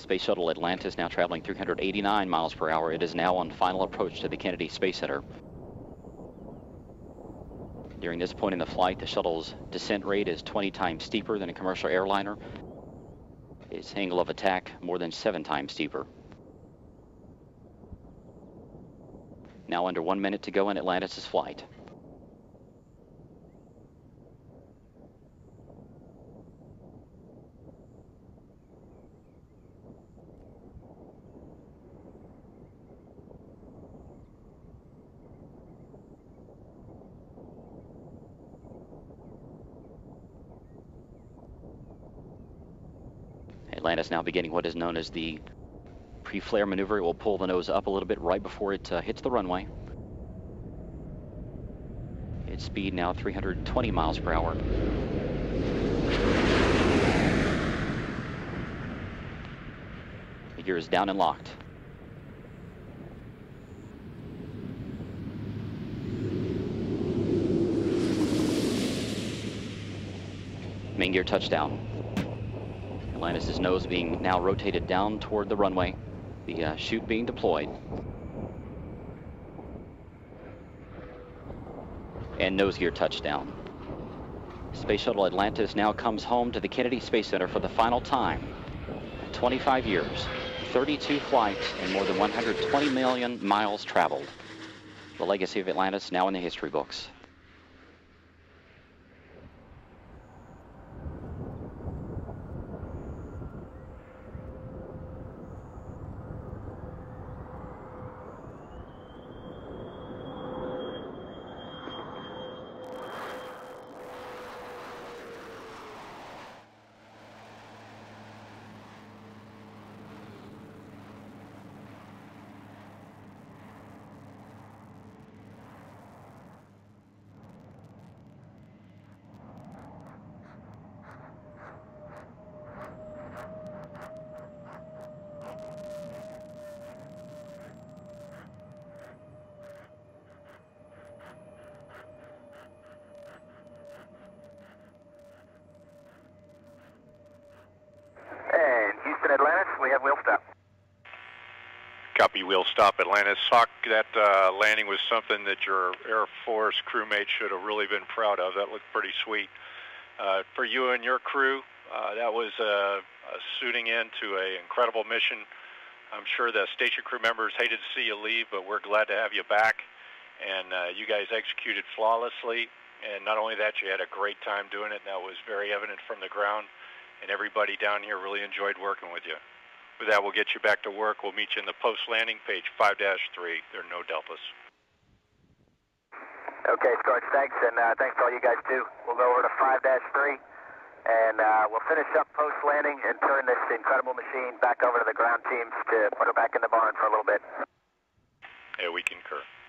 Space Shuttle Atlantis now traveling 389 miles per hour. It is now on final approach to the Kennedy Space Center. During this point in the flight, the shuttle's descent rate is 20 times steeper than a commercial airliner. Its angle of attack more than 7 times steeper. Now under 1 minute to go in Atlantis' flight. Atlantis now beginning what is known as the pre-flare maneuver. It will pull the nose up a little bit right before it hits the runway. Its speed now 320 miles per hour. The gear is down and locked. Main gear touchdown. Atlantis' nose being now rotated down toward the runway. The chute being deployed. And nose gear touchdown. Space Shuttle Atlantis now comes home to the Kennedy Space Center for the final time. 25 years, 32 flights, and more than 120 million miles traveled. The legacy of Atlantis now in the history books. Atlantis, we have wheel stop. Copy, wheel stop, Atlantis. Hawk, that landing was something that your Air Force crewmates should have really been proud of. That looked pretty sweet. For you and your crew, that was suiting into an incredible mission. I'm sure the station crew members hated to see you leave, but we're glad to have you back. And you guys executed flawlessly. And not only that, you had a great time doing it. And that was very evident from the ground. And everybody down here really enjoyed working with you. With that, we'll get you back to work. We'll meet you in the post-landing page 5-3. There are no deltas. Okay, Scorch, thanks, and thanks to all you guys too. We'll go over to 5-3, and we'll finish up post-landing and turn this incredible machine back over to the ground teams to put her back in the barn for a little bit. Yeah, we concur.